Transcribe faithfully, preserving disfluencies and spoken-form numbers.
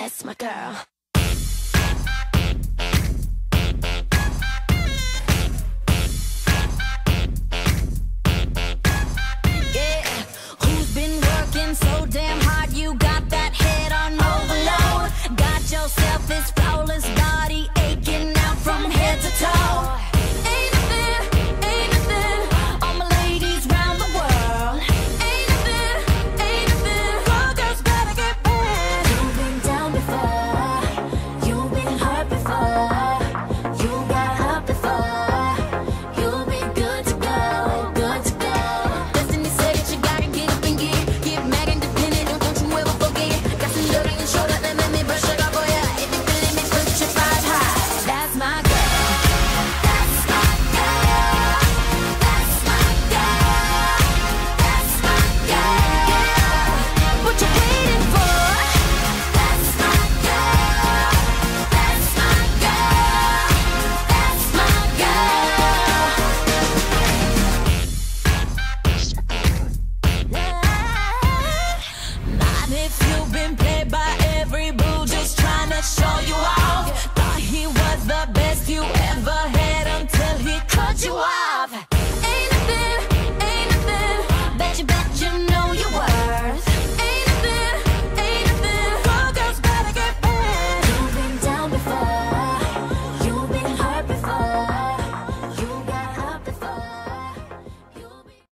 That's my girl. So damn hard, you got that head on overload. Got yourself this flawless body aching out from head to toe. Ain't nothing, ain't nothing, all my ladies round the world. Ain't nothing, ain't nothing, all girls better get back. You've been down before, you've been hurt before, you got hurt before. You'll be good to go, good to go. Destiny said that you gotta get up and get it. Get mad independent, don't, don't you ever forget it. Got some dirt on your shoulder, then let me brush it off for ya. If you feeling me, put your five high. That's my girl. That's my girl. That's my girl. That's my girl. What you waiting for? That's my girl. That's my girl. That's my girl. Not if you've been played by every boo, just trying to show you off. Thought he was the best you ever had until he cut you off.